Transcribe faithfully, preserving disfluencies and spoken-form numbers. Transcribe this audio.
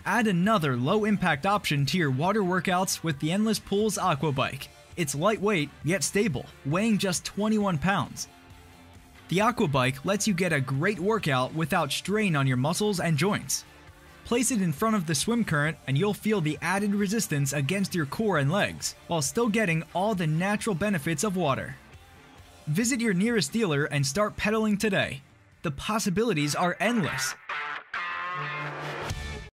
Add another low-impact option to your water workouts with the Endless Pools Aqua Bike. It's lightweight, yet stable, weighing just twenty-one pounds. The Aqua Bike lets you get a great workout without strain on your muscles and joints. Place it in front of the swim current and you'll feel the added resistance against your core and legs, while still getting all the natural benefits of water. Visit your nearest dealer and start pedaling today. The possibilities are endless.